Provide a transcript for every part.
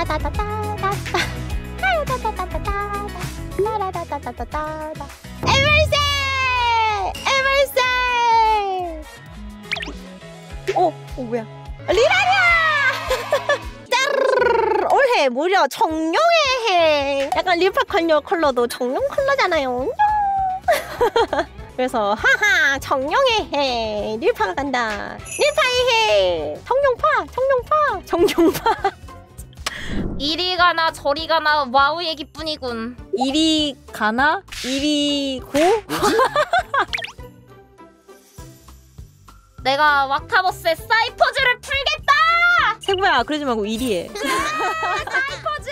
에멀세! 에멀세! 뭐야? 리라냐! 올해 무려 청룡의 해. 약간 릴파 컬러도 청룡 컬러잖아요. 그래서 하하 청룡의 해. 릴파가 간다. 릴파의 해. 청룡파. 이리 가나 저리 가나 와우 얘기뿐이군. 이리 가나? 이리 고? 내가 왁타버스의 사이퍼즈를 풀겠다! 세부야 그러지 말고 이리 해. 사이퍼즈!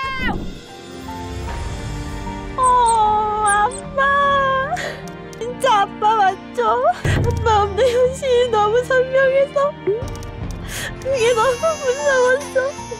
아빠. 진짜 아빠 맞죠? 아빠 없는 현실이 너무 선명해서 그게 너무 무서웠어.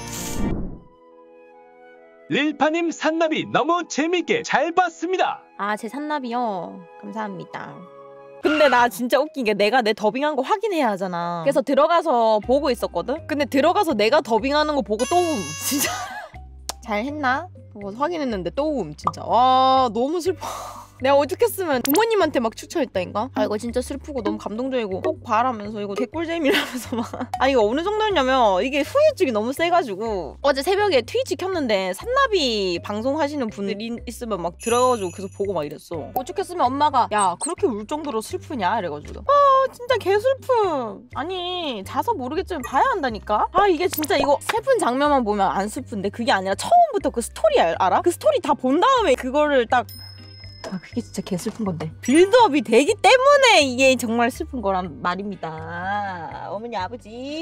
릴파님 산나비 너무 재밌게 잘 봤습니다. 아, 제 산나비요? 감사합니다. 근데 나 진짜 웃긴 게 내가 내 더빙한 거 확인해야 하잖아. 그래서 들어가서 보고 있었거든? 근데 들어가서 내가 더빙하는 거 보고 또 진짜 잘했나? 보고 확인했는데 또 진짜 와 너무 슬퍼. 내가 어떻겠으면 부모님한테 막 추천했다니까? 아 이거 진짜 슬프고 너무 감동적이고 꼭 봐라면서 이거 개꿀잼이라면서 막 아 이거 어느 정도였냐면 이게 후유증이 너무 세가지고 어제 새벽에 트위치 켰는데 산나비 방송하시는 분들이 있으면 막 들어가지고 계속 보고 막 이랬어. 어떻겠으면 엄마가 야 그렇게 울 정도로 슬프냐? 이래가지고 아 진짜 개슬픔. 아니 자서 모르겠지만 봐야 한다니까? 아 이게 진짜 이거 슬픈 장면만 보면 안 슬픈데 그게 아니라 처음부터 그 스토리 알아? 그 스토리 다 본 다음에 그거를 딱 아 그게 진짜 개슬픈 건데 빌드업이 되기 때문에 이게 정말 슬픈 거란 말입니다. 어머니 아버지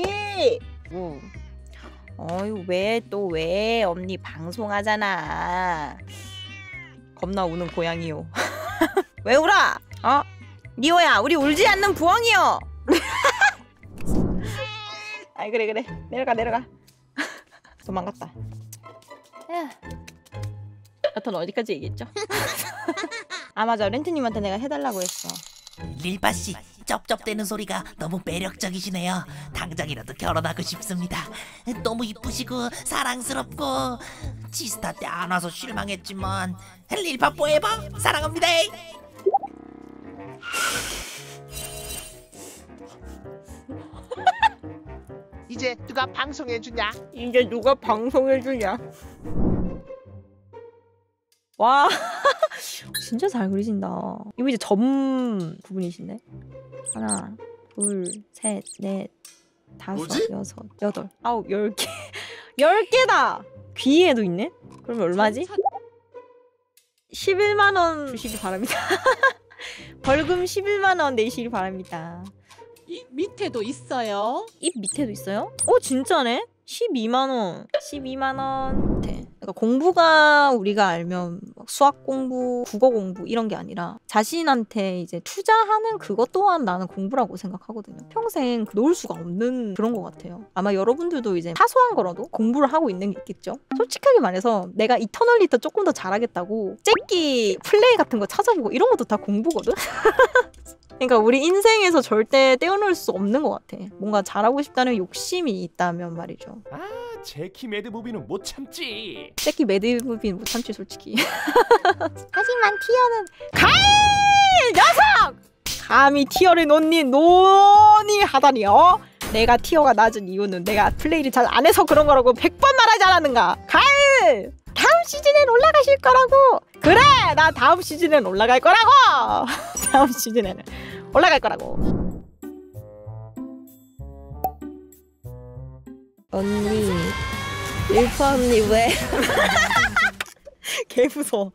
어휴 왜 언니 방송하잖아. 겁나 우는 고양이요. 왜 울어? 니오야 우리 울지 않는 부엉이요. 아이 그래 내려가 도망갔다. 여튼 어디까지 얘기했죠? 아 맞아 렌트님한테 내가 해달라고 했어. 릴파씨 쩝쩝대는 소리가 너무 매력적이시네요. 당장이라도 결혼하고 싶습니다. 너무 이쁘시고 사랑스럽고 지스타 때 안 와서 실망했지만 릴파 포에버 사랑합니다. 이제 누가 방송해주냐? 와 진짜 잘 그리신다. 이거 이제 점 부분이신데? 하나 둘 셋 넷 다섯 뭐지? 여섯 여덟 아홉 10개 10개다! 귀에도 있네? 그러면 얼마지? 11만원 주시기 바랍니다. 벌금 11만원 내시기 바랍니다. 이 밑에도 있어요. 입 밑에도 있어요? 진짜네? 12만원 12만원 그러니까 공부가 우리가 알면 수학 공부, 국어 공부 이런 게 아니라 자신한테 이제 투자하는 그것 또한 나는 공부라고 생각하거든요. 평생 놓을 수가 없는 그런 것 같아요. 아마 여러분들도 이제 사소한 거라도 공부를 하고 있는 게 있겠죠? 솔직하게 말해서 내가 이터널리터 조금 더 잘하겠다고 잭기 플레이 같은 거 찾아보고 이런 것도 다 공부거든? 그러니까 우리 인생에서 절대 떼어놓을 수 없는 것 같아. 뭔가 잘하고 싶다는 욕심이 있다면 말이죠. 제키 매드무비는 못 참지. 잭키 매드무비는 못 참지 솔직히. 하지만 티어는 녀석! 감히 티어를 논이 하다니요? 내가 티어가 낮은 이유는 내가 플레이를 잘 안 해서 그런 거라고 100번 말하지 않았는가? 다음 시즌엔 올라가실 거라고. 그래 나 다음 시즌엔 올라갈 거라고. 다음 시즌에는 올라갈 거라고. 언니 릴파 언니 왜? 개 무서워.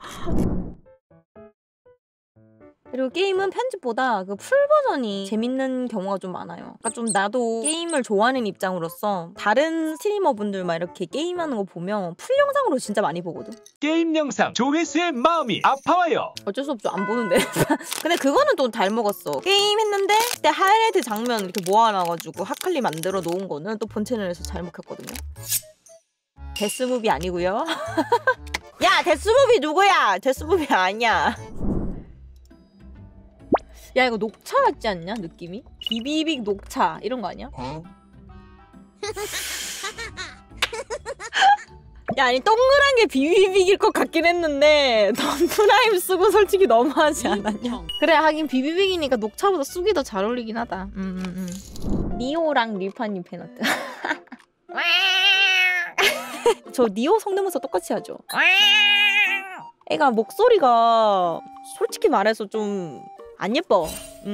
그리고 게임은 편집보다 그 풀 버전이 재밌는 경우가 좀 많아요. 그러니까 좀 나도 게임을 좋아하는 입장으로서 다른 스트리머분들 막 이렇게 게임하는 거 보면 풀 영상으로 진짜 많이 보거든. 게임 영상 조회수의 마음이 아파와요. 어쩔 수 없죠. 안 보는데. 근데 그거는 또 잘 먹었어. 게임 했는데 그때 하이라이트 장면 이렇게 모아놔가지고 하클리 만들어 놓은 거는 또 본 채널에서 잘 먹혔거든요. 데스무비 아니고요. 야 데스무비 누구야? 데스무비 아니야. 야 이거 녹차 같지 않냐 느낌이? 비비빅 녹차 이런 거 아니야? 야, 아니 동그란 게 비비빅일 것 같긴 했는데 넌 프라임 쓰고 솔직히 너무하지 않았냐? 그래, 하긴 비비빅이니까 녹차보다 쑥이 더 잘 어울리긴 하다. 니오랑 릴파님 팬아트. 저 니오 성대모사 똑같이 하죠. 애가 목소리가 솔직히 말해서 좀 안 예뻐.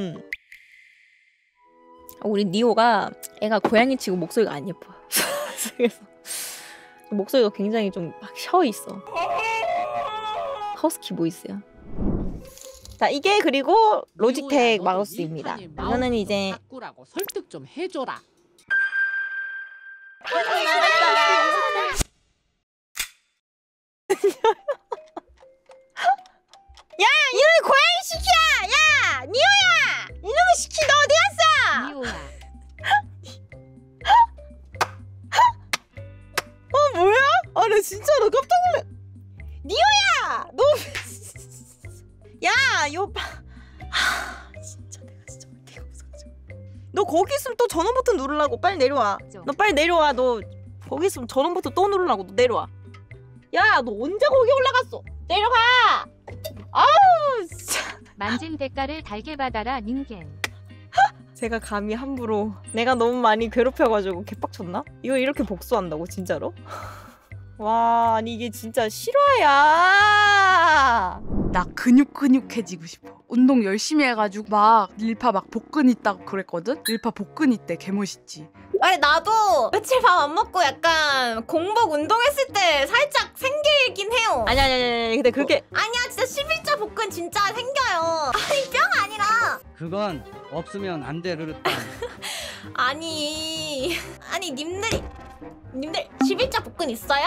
우리 니오가 애가 고양이치고 목소리가 안 예뻐. 그래서 목소리가 굉장히 좀 막 쉬어 있어. 허스키 보이스야. 자, 이게 그리고 로지텍 마우스입니다. 이거는 이제 바꾸라고 설득 좀 해줘라. 야! 이놈의 고양이 시키야! 야! 니오야! 이놈의 시키 너 어디 갔어? 니오야. 뭐야? 아, 나 진짜 너 깜짝 놀래. 니오야! 너 야! 이 오빠. 진짜 내가 진짜 어이가 없어가지고. 너 거기 있으면 또 전원 버튼 누르려고. 빨리 내려와. 너 빨리 내려와. 너 거기 있으면 전원 버튼 또 누르려고. 너 내려와. 야, 너 언제 거기 올라갔어? 내려가! 아우, 진짜. 만진 대가를 달게 받아라 닌겐. 제가 감히 함부로 내가 너무 많이 괴롭혀가지고 개빡쳤나? 이거 이렇게 복수한다고 진짜로? 와, 아니 이게 진짜 실화야. 나 근육해지고 싶어. 운동 열심히 해가지고 막 릴파 막 복근 있다고 그랬거든? 릴파 복근 있대. 개멋있지. 아니 나도 며칠 밥 안 먹고 약간 공복 운동했을 때 살짝 생기긴 해요. 아니 근데 그렇게 아니야 진짜 11자 복근 진짜 생겨요. 아니 뿅 아니라 그건 없으면 안 돼, 르르땅. 아니 님들 11자 복근 있어요?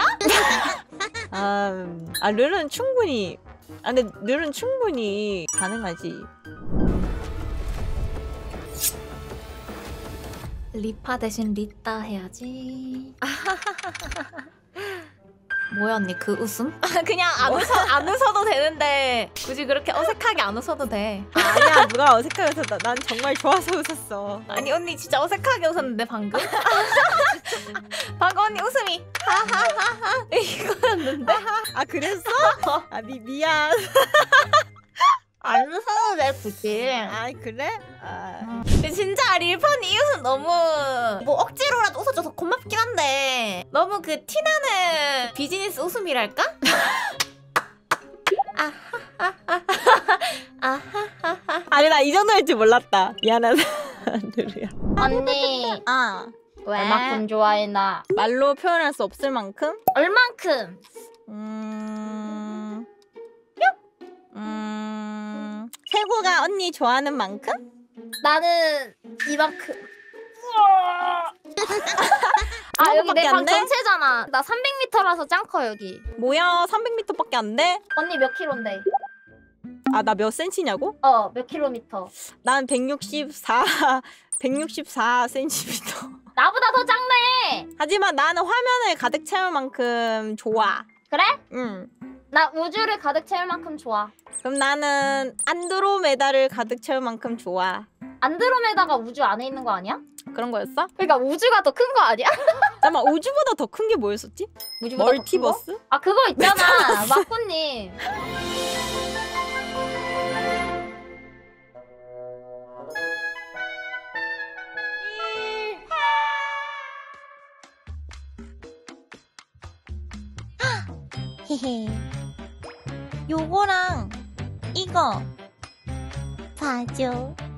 르는 충분히 근데 르는 충분히 가능하지. 리파 대신 리따 해야지. 뭐야 언니 그 웃음? 그냥 안 웃어도 되는데 굳이 그렇게 어색하게 안 웃어도 돼. 아니야, 누가 어색하게 웃었다. 난 정말 좋아서 웃었어. 아니 언니 진짜 어색하게 웃었는데 방금? 방금 언니 웃음이 하하하하 이거였는데. 아, 그랬어? 아, 미안. 안 웃어도 돼 굳이. 아, 그래? 근데 진짜 릴파니 이 웃음 너무 뭐 억지로라도 웃어줘서 고맙긴 한데 너무 그 티나는 비즈니스 웃음이랄까? 아니, 나 이 정도일 줄 몰랐다. 미안하다. 르르야. 언니 왜? 얼마큼 좋아해 나? 말로 표현할 수 없을 만큼? 얼만큼? 세구가 언니 좋아하는 만큼? 나는 이만큼. 아 여기 내 그거밖에 방 안 돼? 전체잖아. 나 300m라서 짱 커 여기. 뭐야, 300m밖에 안 돼? 언니 몇 킬로인데? 아, 나 몇 센치냐고? 몇 킬로미터? 난 164cm. 나보다 더 작네. 하지만 나는 화면을 가득 채울 만큼 좋아. 그래? 응. 나 우주를 가득 채울 만큼 좋아. 그럼 나는 안드로메다를 가득 채울 만큼 좋아. 안드로메다가 우주 안에 있는 거 아니야? 그런 거였어? 그러니까 우주가 더 큰 거 아니야? 잠깐만, 우주보다 더 큰 게 뭐였었지? 우주보다 멀티버스? 더 큰 거? 아 그거 있잖아 마꾸님. 요거랑 이거 봐줘.